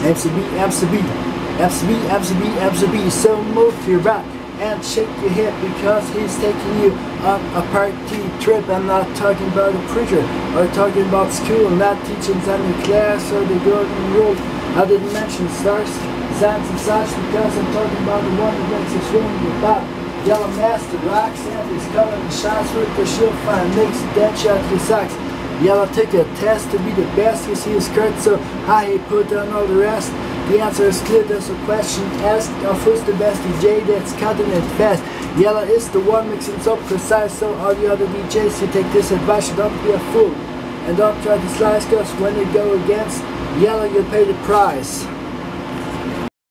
MCB, MCB, MCB, MCB, MCB. So move your back and shake your head because he's taking you on a party trip. I'm not talking about a preacher or talking about school, not teaching Sunday class or the golden rule. I didn't mention stars, signs and such because I'm talking about the one that makes us swing your back. Yellow master rocks and he's covering the shots with the shield fine mix, that shot his socks. Yellow took a test to be the best. You see his skirt so high he put down all the rest. The answer is clear, there's a question asked of who's the best DJ that's cutting it fast. Yellow is the one mixing so precise, so all the other DJs you take this advice, don't be a fool and don't try to slice, cause when they go against Yellow you'll pay the price.